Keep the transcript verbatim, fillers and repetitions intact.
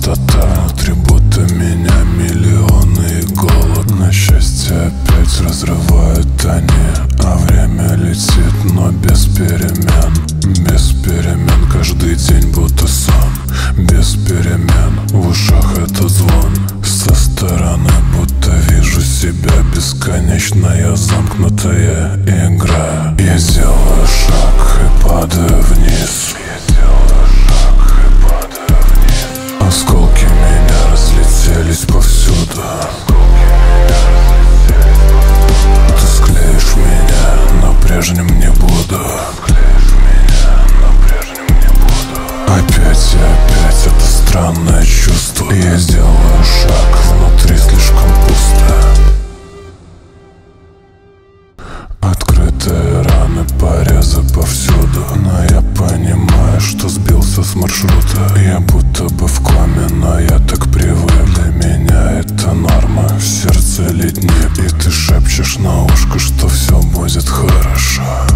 пустота. Внутри будто меня миллионы иголок. На счастье опять разрывают они, а время летит, но без перемен. Без перемен, каждый день будто сон. Без перемен, в ушах этот звон. Со стороны будто вижу себя. Бесконечная замкнутая игра. Я делаю шаг и падаю вниз. Я делаю шаг и падаю вниз. Осколки меня разлетелись повсюду. Ты склеишь меня, но прежним не буду. Опять и опять это странное чувство. Я делаю шаг, внутри слишком пусто. Открытые раны, порезы повсюду. Но я понимаю, что сбился с маршрута. Я будто бы в коме, но я так привык. Для меня это норма, в сердце ледник. И ты шепчешь на ушко, что все будет хорошо.